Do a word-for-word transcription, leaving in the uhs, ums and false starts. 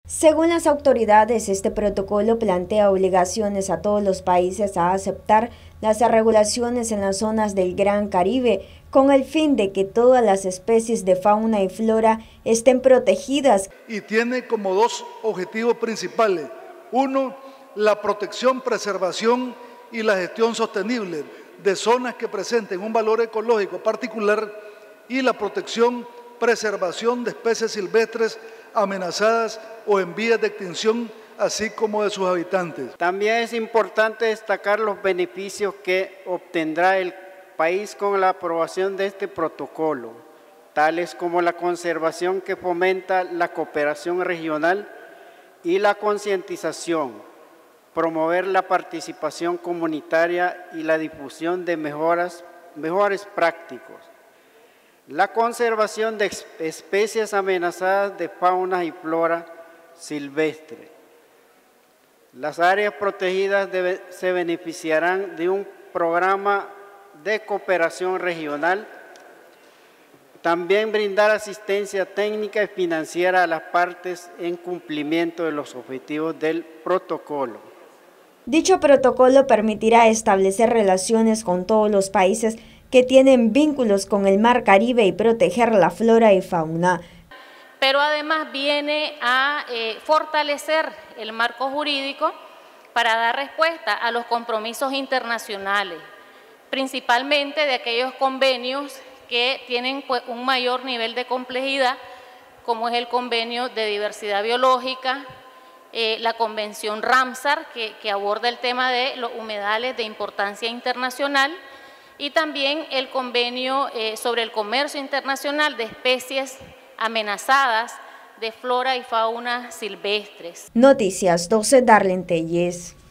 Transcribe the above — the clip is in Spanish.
Según las autoridades, este protocolo plantea obligaciones a todos los países a aceptar las regulaciones en las zonas del Gran Caribe, con el fin de que todas las especies de fauna y flora estén protegidas. Y tiene como dos objetivos principales. Uno, la protección, preservación y la gestión sostenible de zonas que presenten un valor ecológico particular y la protección, preservación de especies silvestres amenazadas o en vías de extinción, así como de sus habitantes. También es importante destacar los beneficios que obtendrá el país con la aprobación de este protocolo, tales como la conservación que fomenta la cooperación regional y la concientización, promover la participación comunitaria y la difusión de mejoras, mejores prácticas, la conservación de especies amenazadas de fauna y flora silvestre. Las áreas protegidas debe, se beneficiarán de un programa de cooperación regional. También brindar asistencia técnica y financiera a las partes en cumplimiento de los objetivos del protocolo. Dicho protocolo permitirá establecer relaciones con todos los países que tienen vínculos con el Mar Caribe y proteger la flora y fauna. Pero además viene a eh, fortalecer el marco jurídico para dar respuesta a los compromisos internacionales, principalmente de aquellos convenios que tienen pues, un mayor nivel de complejidad, como es el convenio de diversidad biológica, eh, la convención Ramsar, que, que aborda el tema de los humedales de importancia internacional, y también el convenio eh, sobre el comercio internacional de especies amenazadas de flora y fauna silvestres. Noticias doce, Darlene Telles.